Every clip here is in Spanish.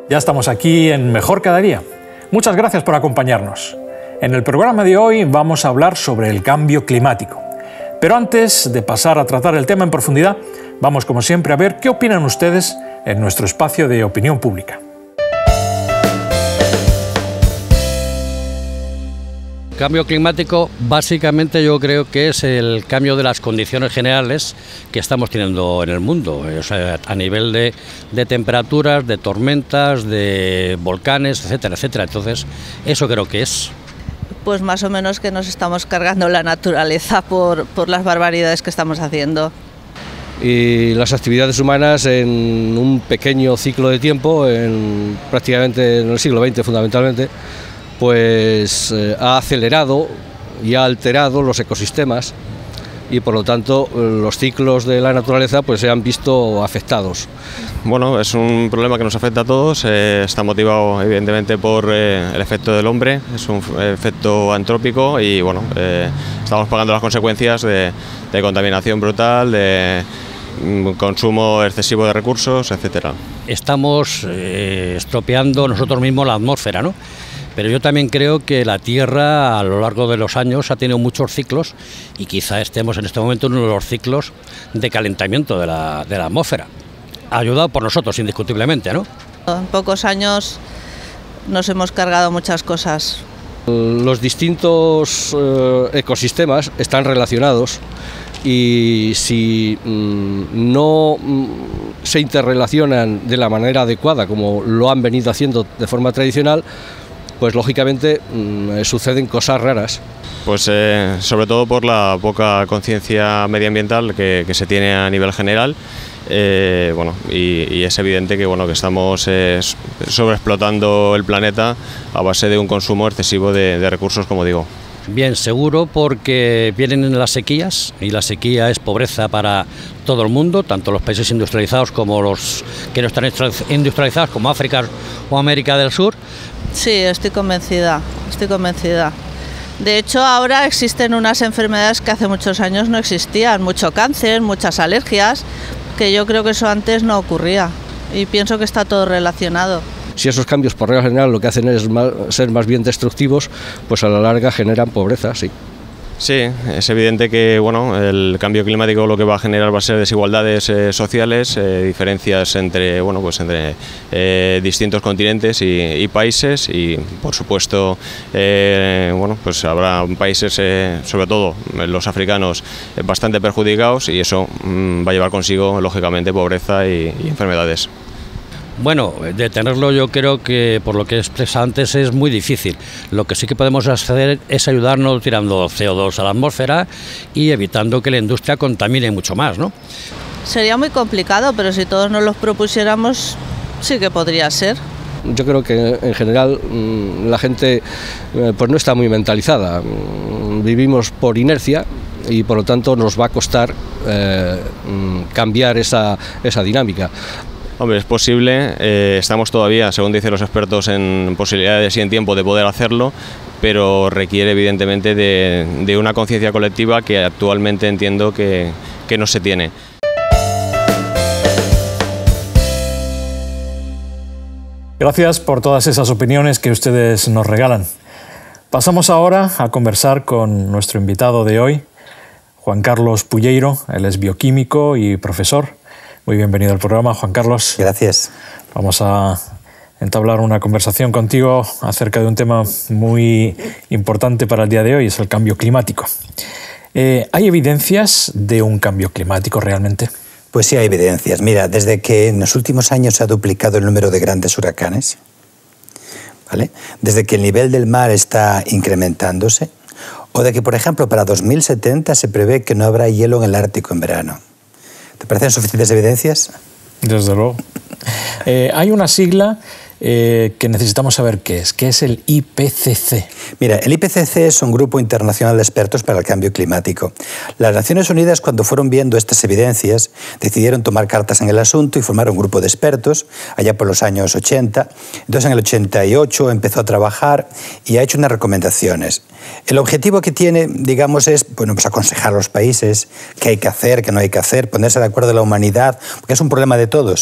Ya estamos aquí en Mejor Cada Día. Muchas gracias por acompañarnos. En el programa de hoy vamos a hablar sobre el cambio climático. Pero antes de pasar a tratar el tema en profundidad, vamos como siempre a ver qué opinan ustedes en nuestro espacio de opinión pública. Cambio climático, básicamente yo creo que es el cambio de las condiciones generales que estamos teniendo en el mundo, o sea, a nivel de temperaturas, de tormentas, de volcanes, etcétera, etcétera. Entonces, eso creo que es. Pues más o menos que nos estamos cargando la naturaleza por las barbaridades que estamos haciendo. Y las actividades humanas en un pequeño ciclo de tiempo, prácticamente en el siglo XX fundamentalmente, pues ha acelerado y ha alterado los ecosistemas y por lo tanto los ciclos de la naturaleza pues se han visto afectados. Bueno, es un problema que nos afecta a todos, está motivado evidentemente por el efecto del hombre, es un efecto antrópico y bueno, estamos pagando las consecuencias de contaminación brutal, de consumo excesivo de recursos, etcétera. Estamos estropeando nosotros mismos la atmósfera, ¿no? Pero yo también creo que la Tierra a lo largo de los años ha tenido muchos ciclos y quizá estemos en este momento en uno de los ciclos de calentamiento de la atmósfera. Ayudado por nosotros, indiscutiblemente, ¿no? En pocos años nos hemos cargado muchas cosas. Los distintos ecosistemas están relacionados y si no se interrelacionan de la manera adecuada como lo han venido haciendo de forma tradicional, pues lógicamente suceden cosas raras. Pues sobre todo por la poca conciencia medioambiental que se tiene a nivel general, bueno, y es evidente que, bueno, que estamos sobreexplotando el planeta a base de un consumo excesivo de recursos, como digo. Bien, seguro, porque vienen las sequías y la sequía es pobreza para todo el mundo, tanto los países industrializados como los que no están industrializados, como África o América del Sur. Sí, estoy convencida, estoy convencida. De hecho, ahora existen unas enfermedades que hace muchos años no existían, mucho cáncer, muchas alergias, que yo creo que eso antes no ocurría y pienso que está todo relacionado. Si esos cambios por regla general lo que hacen es ser más bien destructivos, pues a la larga generan pobreza, sí. Sí, es evidente que, bueno, el cambio climático lo que va a generar va a ser desigualdades sociales, diferencias entre, bueno, pues entre distintos continentes y países y, por supuesto, bueno, pues habrá países, sobre todo los africanos, bastante perjudicados y eso va a llevar consigo, lógicamente, pobreza y enfermedades. Bueno, detenerlo yo creo que, por lo que he expresado antes, es muy difícil. Lo que sí que podemos hacer es ayudarnos tirando CO2 a la atmósfera y evitando que la industria contamine mucho más, ¿no? Sería muy complicado, pero si todos nos los propusiéramos, sí que podría ser. Yo creo que en general la gente pues no está muy mentalizada. Vivimos por inercia y por lo tanto nos va a costar cambiar esa dinámica. Hombre, es posible, estamos todavía, según dicen los expertos, en posibilidades y en tiempo de poder hacerlo, pero requiere evidentemente de una conciencia colectiva que actualmente entiendo que no se tiene. Gracias por todas esas opiniones que ustedes nos regalan. Pasamos ahora a conversar con nuestro invitado de hoy, Juan Carlos Pulleiro. Él es bioquímico y profesor. Muy bienvenido al programa, Juan Carlos. Gracias. Vamos a entablar una conversación contigo acerca de un tema muy importante para el día de hoy, es el cambio climático. ¿Hay evidencias de un cambio climático realmente? Pues sí hay evidencias. Mira, desde que en los últimos años se ha duplicado el número de grandes huracanes, ¿vale? Desde que el nivel del mar está incrementándose, o de que, por ejemplo, para 2070 se prevé que no habrá hielo en el Ártico en verano. ¿Te parecen suficientes evidencias? Desde luego. Hay una sigla que necesitamos saber qué es el IPCC. Mira, el IPCC es un grupo internacional de expertos para el cambio climático. Las Naciones Unidas, cuando fueron viendo estas evidencias, decidieron tomar cartas en el asunto y formar un grupo de expertos allá por los años 80. Entonces, en el 88 empezó a trabajar y ha hecho unas recomendaciones. El objetivo que tiene, digamos, es pues aconsejar a los países qué hay que hacer, qué no hay que hacer, ponerse de acuerdo a la humanidad, porque es un problema de todos.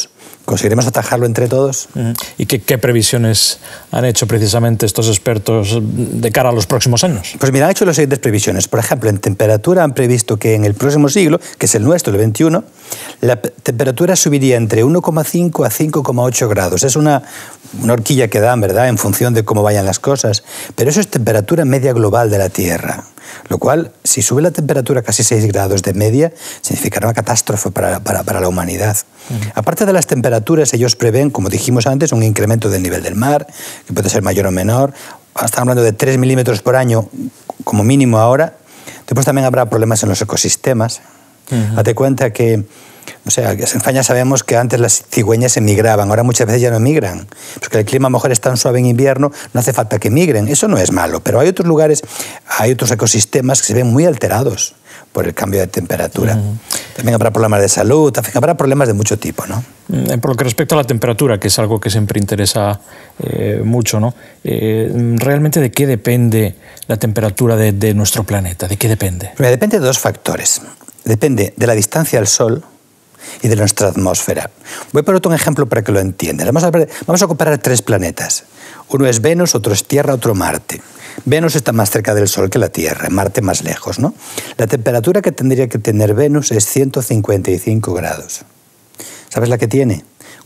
¿Conseguiremos atajarlo entre todos? ¿Y qué previsiones han hecho precisamente estos expertos de cara a los próximos años? Pues mira, han hecho las siguientes previsiones. Por ejemplo, en temperatura han previsto que en el próximo siglo, que es el nuestro, el 21, la temperatura subiría entre 1,5 a 5,8 grados. Es una horquilla que dan, ¿verdad?, en función de cómo vayan las cosas. Pero eso es temperatura media global de la Tierra. Lo cual, si sube la temperatura casi 6 grados de media, significará una catástrofe para la humanidad. Aparte de las temperaturas, ellos prevén, como dijimos antes, un incremento del nivel del mar, que puede ser mayor o menor. Están hablando de 3 milímetros por año como mínimo ahora. Después también habrá problemas en los ecosistemas. Date cuenta que, o sea, en España sabemos que antes las cigüeñas emigraban, ahora muchas veces ya no emigran, porque el clima a lo mejor es tan suave en invierno, no hace falta que emigren. Eso no es malo, pero hay otros lugares, hay otros ecosistemas que se ven muy alterados por el cambio de temperatura. También habrá problemas de salud, habrá problemas de mucho tipo, ¿no? Por lo que respecta a la temperatura, que es algo que siempre interesa mucho, ¿no? ¿Realmente de qué depende la temperatura de nuestro planeta? ¿De qué depende? Mira, depende de dos factores. Depende de la distancia al Sol y de nuestra atmósfera. Voy a poner un ejemplo para que lo entiendan. Vamos a comparar 3 planetas. Uno es Venus, otro es Tierra, otro Marte. Venus está más cerca del Sol que la Tierra, Marte más lejos, ¿no? La temperatura que tendría que tener Venus es 155 grados. ¿Sabes la que tiene?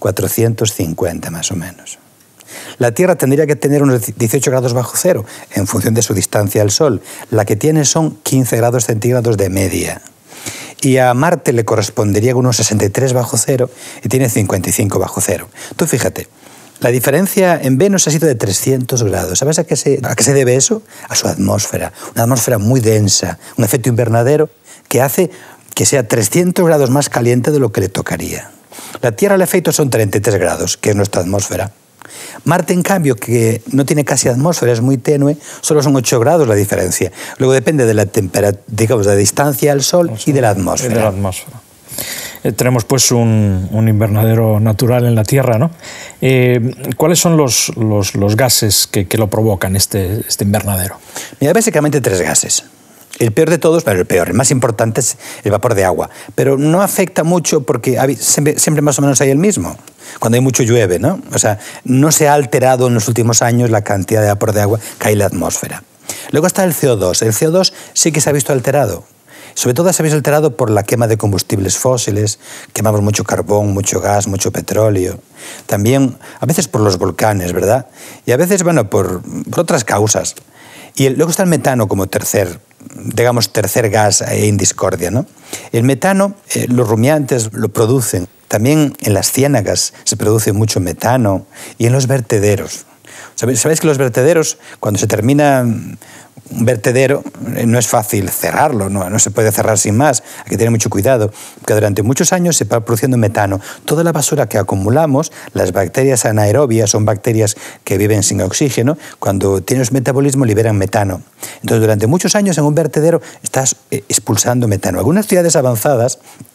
450 más o menos. La Tierra tendría que tener unos 18 grados bajo cero en función de su distancia al Sol. La que tiene son 15 grados centígrados de media. Y a Marte le correspondería unos 63 bajo cero y tiene 55 bajo cero. Tú fíjate, la diferencia en Venus ha sido de 300 grados. ¿Sabes a qué se debe eso? A su atmósfera. Una atmósfera muy densa, un efecto invernadero que hace que sea 300 grados más caliente de lo que le tocaría. La Tierra, el efecto son 33 grados, que es nuestra atmósfera. Marte, en cambio, que no tiene casi atmósfera, es muy tenue, solo son 8 grados la diferencia. Luego depende de la temperatura, digamos, de la distancia al Sol y de la atmósfera. De la atmósfera. Tenemos pues un invernadero natural en la Tierra, ¿no? ¿Cuáles son los gases que lo provocan, este invernadero? Mira, básicamente 3 gases. El peor de todos, pero el más importante es el vapor de agua. Pero no afecta mucho porque siempre más o menos hay el mismo. Cuando hay mucho llueve, ¿no? O sea, no se ha alterado en los últimos años la cantidad de vapor de agua que hay en la atmósfera. Luego está el CO2. El CO2 sí que se ha visto alterado. Sobre todo se ha visto alterado por la quema de combustibles fósiles. Quemamos mucho carbón, mucho gas, mucho petróleo. También, a veces por los volcanes, ¿verdad? Y a veces, bueno, por otras causas. Y luego está el metano como tercer gas en discordia, ¿no? El metano, los rumiantes lo producen. También en las ciénagas se produce mucho metano y en los vertederos. ¿Sabéis que los vertederos, cuando se termina un vertedero, no es fácil cerrarlo, no se puede cerrar sin más, hay que tener mucho cuidado, porque durante muchos años se va produciendo metano. Toda la basura que acumulamos, las bacterias anaerobias, son bacterias que viven sin oxígeno, cuando tienes metabolismo liberan metano. Entonces, durante muchos años en un vertedero estás expulsando metano. Algunas ciudades avanzadas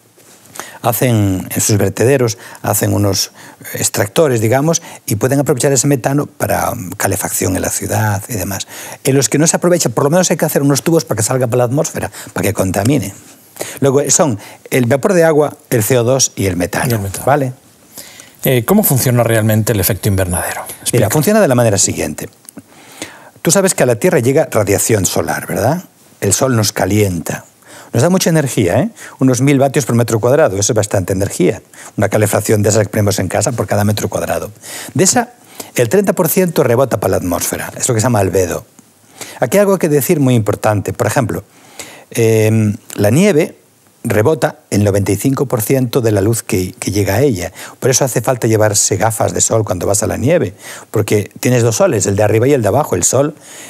hacen en sus vertederos, hacen unos extractores, digamos, y pueden aprovechar ese metano para calefacción en la ciudad y demás. En los que no se aprovecha, por lo menos hay que hacer unos tubos para que salga para la atmósfera, para que contamine. Luego son el vapor de agua, el CO2 y el metano. ¿Vale? ¿Cómo funciona realmente el efecto invernadero? Explica. Mira, funciona de la manera siguiente. Tú sabes que a la Tierra llega radiación solar, ¿verdad? El Sol nos calienta. Nos da mucha energía, ¿eh? Unos 1000 vatios por metro cuadrado, eso es bastante energía. Una calefacción de esas que ponemos en casa por cada metro cuadrado. De esa, el 30% rebota para la atmósfera, es lo que se llama albedo. Aquí hay algo que decir muy importante. Por ejemplo, la nieve rebota el 95% de la luz que llega a ella. Por eso hace falta llevarse gafas de sol cuando vas a la nieve, porque tienes dos soles, el de arriba y el de abajo, el sol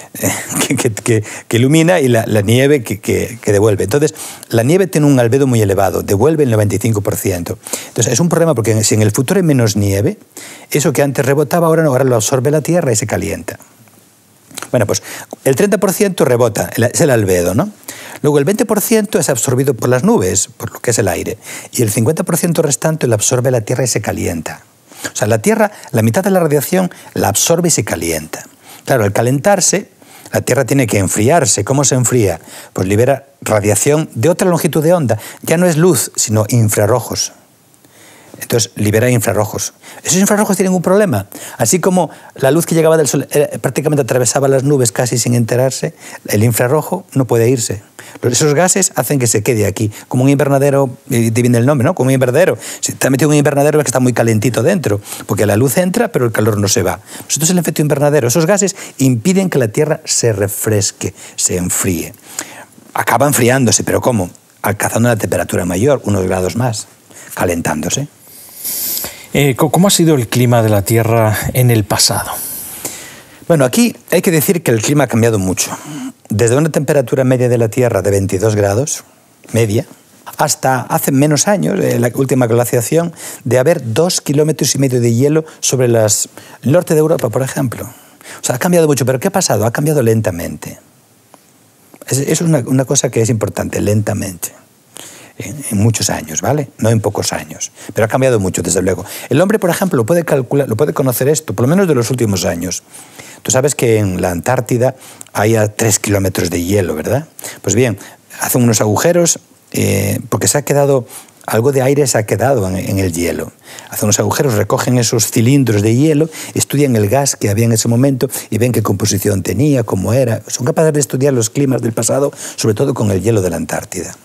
que ilumina y la nieve que devuelve. Entonces, la nieve tiene un albedo muy elevado, devuelve el 95%. Entonces, es un problema porque si en el futuro hay menos nieve, eso que antes rebotaba ahora lo absorbe la Tierra y se calienta. Bueno, pues el 30% rebota, es el albedo, ¿no? Luego el 20% es absorbido por las nubes, por lo que es el aire, y el 50% restante lo absorbe la Tierra y se calienta. O sea, la Tierra, la mitad de la radiación la absorbe y se calienta. Claro, al calentarse, la Tierra tiene que enfriarse. ¿Cómo se enfría? Pues libera radiación de otra longitud de onda. Ya no es luz, sino infrarrojos. Entonces libera infrarrojos. Esos infrarrojos tienen un problema. Así como la luz que llegaba del sol prácticamente atravesaba las nubes casi sin enterarse, el infrarrojo no puede irse. Esos gases hacen que se quede aquí, como un invernadero, y viene el nombre, ¿no? Como un invernadero. Si te has metido en un invernadero es que está muy calentito dentro, porque la luz entra, pero el calor no se va. Entonces el efecto invernadero, esos gases impiden que la Tierra se refresque, se enfríe. Acaba enfriándose, pero ¿cómo? Alcanzando una temperatura mayor, unos grados más, calentándose. ¿Cómo ha sido el clima de la Tierra en el pasado? Bueno, aquí hay que decir que el clima ha cambiado mucho. Desde una temperatura media de la Tierra de 22 grados, media, hasta hace menos años, la última glaciación, de haber 2,5 kilómetros de hielo sobre el norte de Europa, por ejemplo. O sea, ha cambiado mucho, pero ¿qué ha pasado? Ha cambiado lentamente. Es una cosa que es importante, lentamente. En muchos años, ¿vale? No en pocos años. Pero ha cambiado mucho, desde luego. El hombre, por ejemplo, lo puede calcular, lo puede conocer esto, por lo menos de los últimos años. Tú sabes que en la Antártida hay a 3 kilómetros de hielo, ¿verdad? Pues bien, hacen unos agujeros porque se ha quedado, algo de aire se ha quedado en el hielo. Hacen unos agujeros, recogen esos cilindros de hielo, estudian el gas que había en ese momento y ven qué composición tenía, cómo era. Son capaces de estudiar los climas del pasado, sobre todo con el hielo de la Antártida.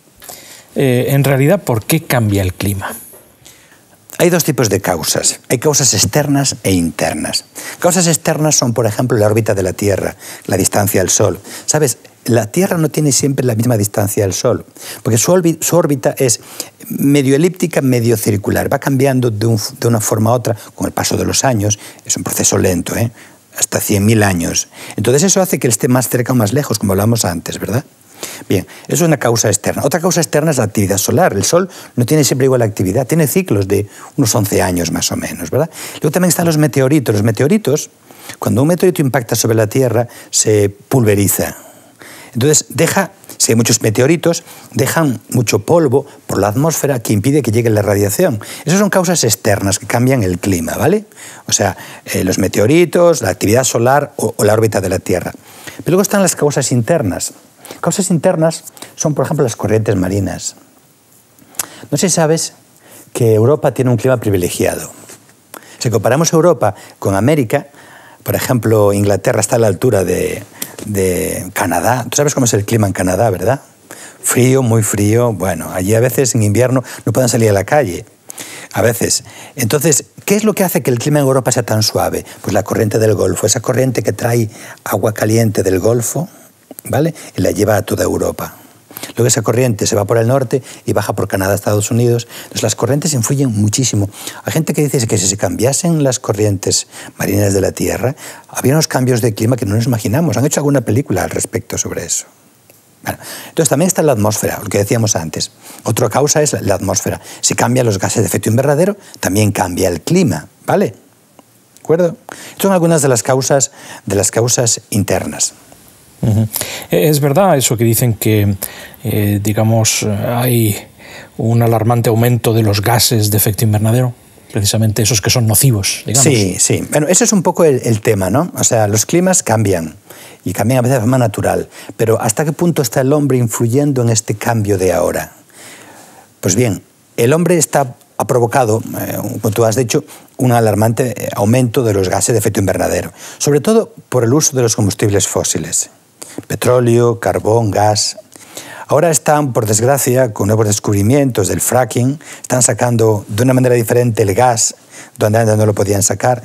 En realidad, ¿por qué cambia el clima? Hay dos tipos de causas. Hay causas externas e internas. Causas externas son, por ejemplo, la órbita de la Tierra, la distancia al Sol. ¿Sabes? La Tierra no tiene siempre la misma distancia al Sol, porque su órbita es medio elíptica, medio circular. Va cambiando de una forma a otra con el paso de los años. Es un proceso lento, hasta 100.000 años. Entonces eso hace que él esté más cerca o más lejos, como hablamos antes, ¿verdad? Bien, eso es una causa externa. Otra causa externa es la actividad solar. El Sol no tiene siempre igual actividad, tiene ciclos de unos 11 años más o menos, ¿verdad? Luego también están los meteoritos. Los meteoritos, cuando un meteorito impacta sobre la Tierra, se pulveriza. Entonces si hay muchos meteoritos, dejan mucho polvo por la atmósfera que impide que llegue la radiación. Esas son causas externas que cambian el clima, ¿vale? O sea, los meteoritos, la actividad solar o la órbita de la Tierra. Pero luego están las causas internas. Causas internas son, por ejemplo, las corrientes marinas. No sé si sabes que Europa tiene un clima privilegiado. Si comparamos Europa con América, por ejemplo, Inglaterra está a la altura de Canadá. Tú sabes cómo es el clima en Canadá, ¿verdad? Frío, muy frío. Bueno, allí a veces en invierno no pueden salir a la calle. A veces. Entonces, ¿qué es lo que hace que el clima en Europa sea tan suave? Pues la corriente del Golfo, esa corriente que trae agua caliente del Golfo, ¿vale? Y la lleva a toda Europa. Luego esa corriente se va por el norte y baja por Canadá, Estados Unidos. Entonces las corrientes influyen muchísimo. Hay gente que dice que si se cambiasen las corrientes marinas de la Tierra, habría unos cambios de clima que no nos imaginamos. Han hecho alguna película al respecto sobre eso. Bueno, entonces también está la atmósfera, lo que decíamos antes. Otra causa es la atmósfera. Si cambian los gases de efecto invernadero, también cambia el clima, ¿vale? ¿De acuerdo? Estas son algunas de las causas internas. Es verdad eso que dicen que, digamos, hay un alarmante aumento de los gases de efecto invernadero, precisamente esos que son nocivos, digamos. Sí, sí. Bueno, ese es un poco el tema, ¿no? O sea, los climas cambian y cambian a veces de forma natural, pero ¿hasta qué punto está el hombre influyendo en este cambio de ahora? Pues bien, el hombre ha provocado, como tú has dicho, un alarmante aumento de los gases de efecto invernadero, sobre todo por el uso de los combustibles fósiles. Petróleo, carbón, gas. Ahora están, por desgracia, con nuevos descubrimientos del fracking, están sacando de una manera diferente el gas, donde antes no lo podían sacar.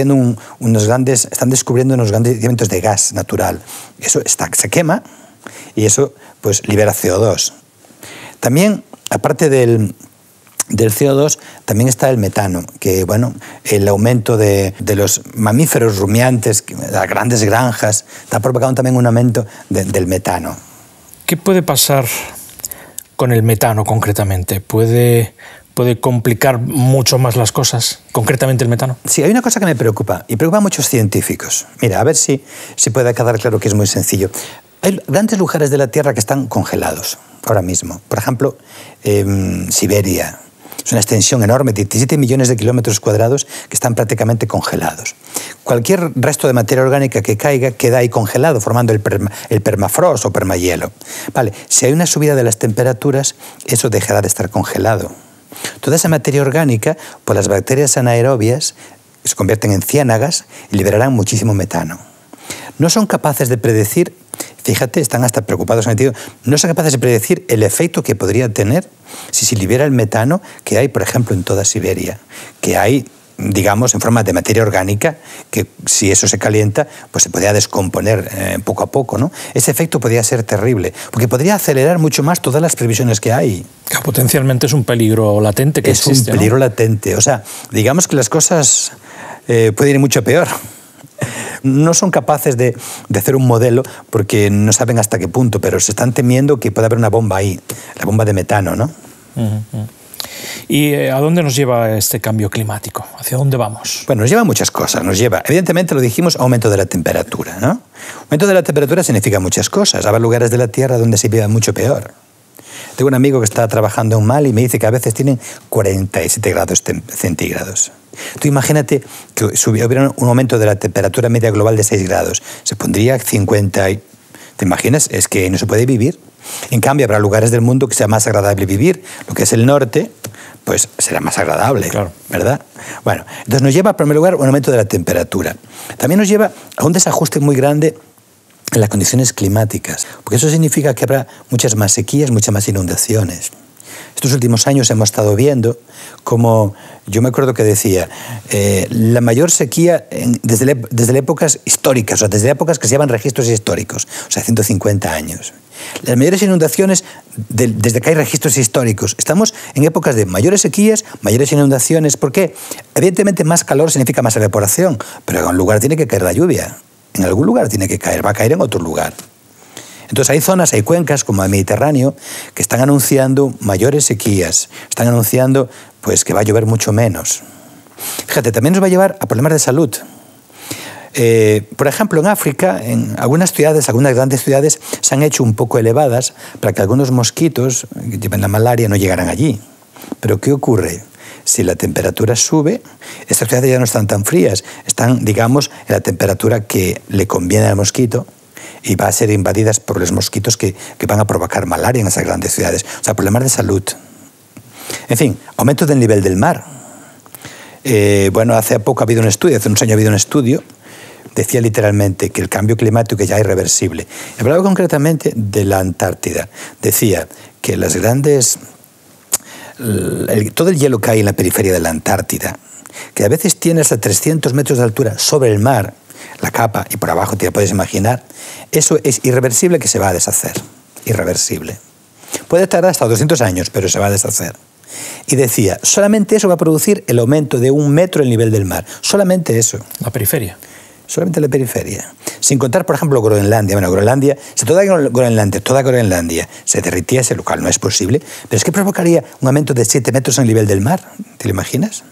Están descubriendo unos grandes yacimientos de gas natural. Eso se quema y eso pues libera CO2. También, aparte del CO2, también está el metano, que bueno, el aumento de los mamíferos rumiantes, las grandes granjas, está provocando también un aumento del metano. ¿Qué puede pasar con el metano concretamente? ¿Puede complicar mucho más las cosas, concretamente el metano? Sí, hay una cosa que me preocupa, y preocupa a muchos científicos. Mira, a ver si puede quedar claro que es muy sencillo. Hay grandes lugares de la Tierra que están congelados ahora mismo. Por ejemplo, Siberia. Es una extensión enorme, 17 millones de kilómetros cuadrados que están prácticamente congelados. Cualquier resto de materia orgánica que caiga queda ahí congelado, formando el permafrost o permahielo. Vale, si hay una subida de las temperaturas, eso dejará de estar congelado. Toda esa materia orgánica, pues las bacterias anaerobias se convierten en ciénagas y liberarán muchísimo metano. No son capaces de predecir, fíjate, están hasta preocupados en el sentido, no son capaces de predecir el efecto que podría tener si se libera el metano que hay, por ejemplo, en toda Siberia, que hay, digamos, en forma de materia orgánica, que si eso se calienta, pues se podría descomponer poco a poco, ¿no? Ese efecto podría ser terrible, porque podría acelerar mucho más todas las previsiones que hay. Potencialmente es un peligro latente que existe, Es un peligro, ¿no?, latente. O sea, digamos que las cosas pueden ir mucho peor. No son capaces de hacer un modelo porque no saben hasta qué punto, pero se están temiendo que pueda haber una bomba ahí, la bomba de metano, ¿no? ¿Y a dónde nos lleva este cambio climático? ¿Hacia dónde vamos? Bueno, nos lleva a muchas cosas. Nos lleva, evidentemente, lo dijimos, aumento de la temperatura, ¿no? Aumento de la temperatura significa muchas cosas. Habrá lugares de la Tierra donde se viva mucho peor. Tengo un amigo que está trabajando en Mali y me dice que a veces tienen 47 grados centígrados. Tú imagínate que hubiera un aumento de la temperatura media global de 6 grados. Se pondría 50 y... ¿Te imaginas? Es que no se puede vivir. En cambio, habrá lugares del mundo que sea más agradable vivir. Lo que es el norte, pues será más agradable, claro, ¿verdad? Bueno, entonces nos lleva, en primer lugar, un aumento de la temperatura. También nos lleva a un desajuste muy grande en las condiciones climáticas, porque eso significa que habrá muchas más sequías, muchas más inundaciones. Estos últimos años hemos estado viendo como, yo me acuerdo que decía, la mayor sequía desde épocas históricas, o sea, desde épocas que se llaman registros históricos, o sea, 150 años. Las mayores inundaciones desde que hay registros históricos. Estamos en épocas de mayores sequías, mayores inundaciones. ¿Por qué? Evidentemente más calor significa más evaporación, pero en algún lugar tiene que caer la lluvia. En algún lugar tiene que caer, va a caer en otro lugar. Entonces hay zonas, hay cuencas como el Mediterráneo que están anunciando mayores sequías, están anunciando pues, que va a llover mucho menos. Fíjate, también nos va a llevar a problemas de salud. Por ejemplo, en África, en algunas ciudades, algunas grandes ciudades, se han hecho un poco elevadas para que algunos mosquitos que lleven la malaria no llegaran allí. Pero ¿qué ocurre? Si la temperatura sube, estas ciudades ya no están tan frías, están, digamos, en la temperatura que le conviene al mosquito y va a ser invadidas por los mosquitos que van a provocar malaria en esas grandes ciudades. O sea, problemas de salud. En fin, aumento del nivel del mar. Bueno, hace poco ha habido un estudio, hace unos años ha habido un estudio, decía literalmente que el cambio climático ya es irreversible. Hablaba concretamente de la Antártida. Decía que las grandes... todo el hielo que hay en la periferia de la Antártida, que a veces tiene hasta 300 metros de altura sobre el mar, la capa, y por abajo te lo puedes imaginar, eso es irreversible, que se va a deshacer. Irreversible. Puede tardar hasta 200 años, pero se va a deshacer. Y decía, solamente eso va a producir el aumento de 1 metro el nivel del mar. Solamente eso. La periferia. Solamente la periferia. Sin contar, por ejemplo, Groenlandia. Bueno, Groenlandia, si toda Groenlandia se derritiese, lo cual no es posible, pero es que provocaría un aumento de 7 metros en el nivel del mar. ¿Te lo imaginas?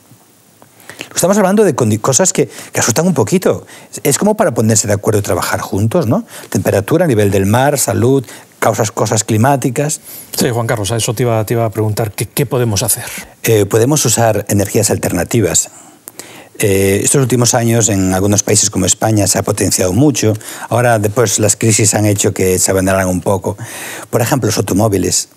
Estamos hablando de cosas que asustan un poquito. Es como para ponerse de acuerdo y trabajar juntos, ¿no? Temperatura, nivel del mar, salud, cosas climáticas. Sí, Juan Carlos, a eso te iba a preguntar, ¿qué podemos hacer? Podemos usar energías alternativas. Estos últimos años en algunos países como España se ha potenciado mucho. Ahora después las crisis han hecho que se abanderaran un poco. Por ejemplo, los automóviles.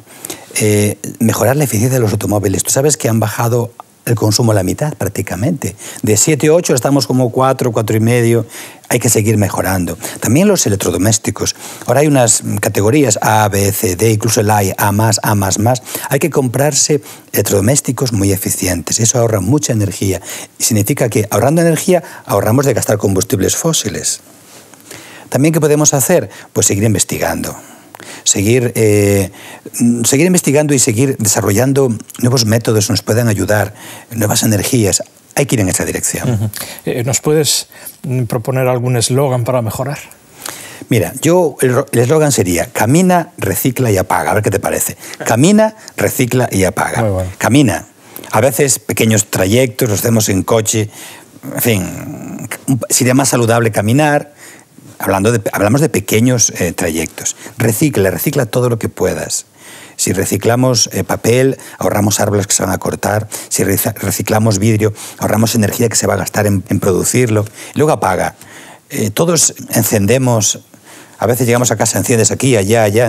Mejorar la eficiencia de los automóviles. Tú sabes que han bajado el consumo a la mitad prácticamente. De 7, 8 estamos como 4, 4,5. Hay que seguir mejorando. También los electrodomésticos. Ahora hay unas categorías A, B, C, D, incluso el A, A++. Hay que comprarse electrodomésticos muy eficientes. Eso ahorra mucha energía. Y significa que ahorrando energía ahorramos de gastar combustibles fósiles. También, ¿qué podemos hacer? Pues seguir investigando. Seguir investigando y seguir desarrollando nuevos métodos que nos puedan ayudar, nuevas energías. Hay que ir en esa dirección. ¿Nos puedes proponer algún eslogan para mejorar? Mira, el eslogan sería camina, recicla y apaga. A ver qué te parece. Camina, recicla y apaga. Muy bueno. Camina. A veces pequeños trayectos los hacemos en coche. En fin, sería más saludable caminar. Hablamos de pequeños trayectos. Recicla todo lo que puedas. Si reciclamos papel, ahorramos árboles que se van a cortar. Si reciclamos vidrio, ahorramos energía que se va a gastar en producirlo. Luego apaga. Todos encendemos, a veces llegamos a casa, enciendes aquí, allá.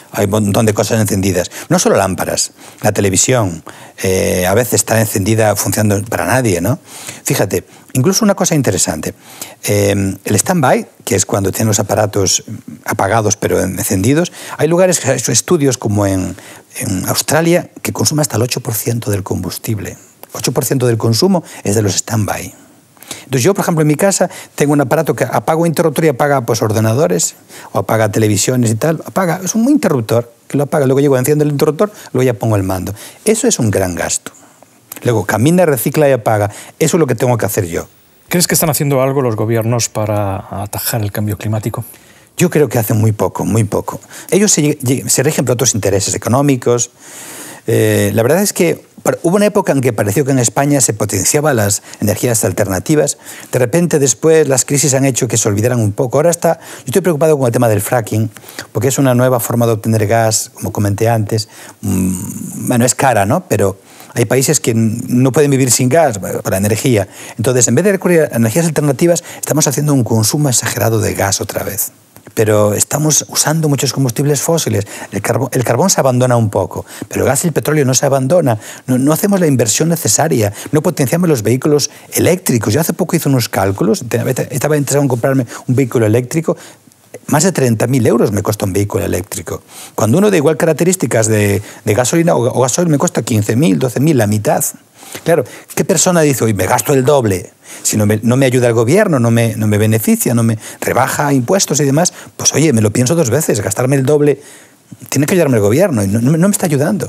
hay un montón de cosas encendidas. No solo lámparas, la televisión a veces está encendida funcionando para nadie, ¿no? Fíjate, incluso una cosa interesante, el stand-by, que es cuando tienen los aparatos apagados pero encendidos, hay lugares, estudios como en Australia, que consume hasta el 8% del combustible. 8% del consumo es de los stand-by. Entonces yo, por ejemplo, en mi casa tengo un aparato que apaga interruptor y apaga pues, ordenadores, o apaga televisiones y tal. Apaga, es un interruptor que lo apaga. Luego llego, enciendo el interruptor, luego ya pongo el mando. Eso es un gran gasto. Luego camina, recicla y apaga. Eso es lo que tengo que hacer yo. ¿Crees que están haciendo algo los gobiernos para atajar el cambio climático? Yo creo que hacen muy poco, muy poco. Ellos se rigen por otros intereses económicos. La verdad es que hubo una época en que pareció que en España se potenciaban las energías alternativas. De repente, después, las crisis han hecho que se olvidaran un poco. Ahora yo estoy preocupado con el tema del fracking, porque es una nueva forma de obtener gas, como comenté antes. Bueno, es cara, ¿no? Pero hay países que no pueden vivir sin gas para la energía. Entonces, en vez de recurrir a energías alternativas, estamos haciendo un consumo exagerado de gas otra vez. Pero estamos usando muchos combustibles fósiles. El carbón se abandona un poco, pero el gas y el petróleo no se abandona. No hacemos la inversión necesaria, no potenciamos los vehículos eléctricos. Yo hace poco hice unos cálculos, estaba interesado en comprarme un vehículo eléctrico. Más de 30.000 euros me cuesta un vehículo eléctrico. Cuando uno de igual características de gasolina o gasoil me cuesta 15.000, 12.000, la mitad. Claro, ¿qué persona dice, hoy me gasto el doble? Si no me ayuda el gobierno, no me beneficia, no me rebaja impuestos y demás, pues oye, me lo pienso dos veces, gastarme el doble, tiene que ayudarme el gobierno y no me está ayudando.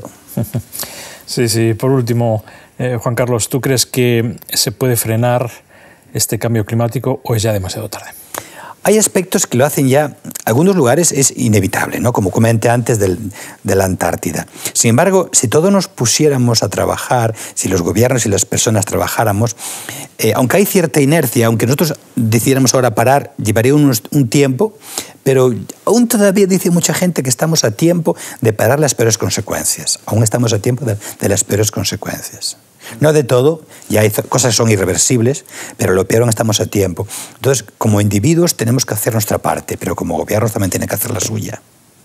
Sí. Por último, Juan Carlos, ¿tú crees que se puede frenar este cambio climático o es ya demasiado tarde? Hay aspectos que lo hacen ya, algunos lugares es inevitable, ¿no? Como comenté antes de la Antártida. Sin embargo, si todos nos pusiéramos a trabajar, si los gobiernos y las personas trabajáramos, aunque hay cierta inercia, aunque nosotros decidiéramos ahora parar, llevaría un tiempo, pero aún todavía dice mucha gente que estamos a tiempo de parar las peores consecuencias. Aún estamos a tiempo de las peores consecuencias. No de todo, ya hay cosas que son irreversibles, pero lo peor aún estamos a tiempo. Entonces, como individuos tenemos que hacer nuestra parte, pero como gobiernos también tienen que hacer la suya.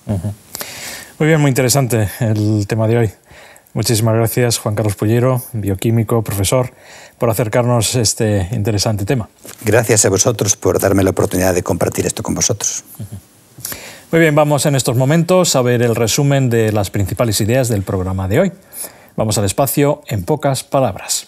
Muy bien, muy interesante el tema de hoy. Muchísimas gracias, Juan Carlos Pollero, bioquímico, profesor, por acercarnos a este interesante tema. Gracias a vosotros por darme la oportunidad de compartir esto con vosotros. Muy bien, vamos en estos momentos a ver el resumen de las principales ideas del programa de hoy. Vamos al espacio en pocas palabras.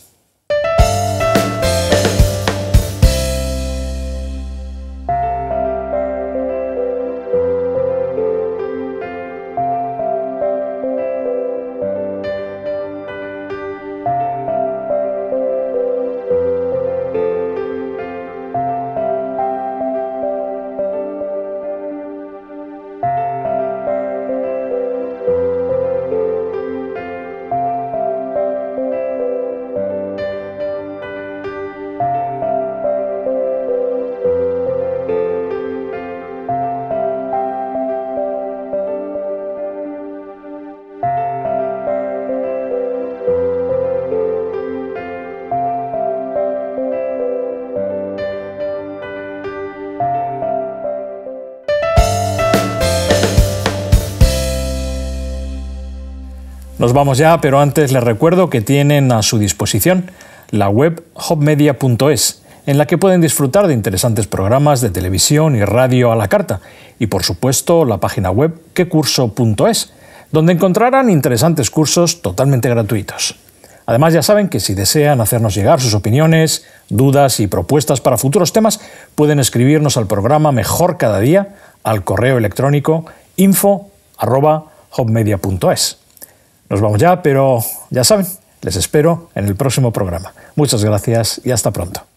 Nos vamos ya, pero antes les recuerdo que tienen a su disposición la web hopmedia.es, en la que pueden disfrutar de interesantes programas de televisión y radio a la carta, y por supuesto la página web quecurso.es, donde encontrarán interesantes cursos totalmente gratuitos. Además, ya saben que si desean hacernos llegar sus opiniones, dudas y propuestas para futuros temas, pueden escribirnos al programa Mejor Cada Día al correo electrónico info@hopmedia.es. Nos vamos ya, pero ya saben, les espero en el próximo programa. Muchas gracias y hasta pronto.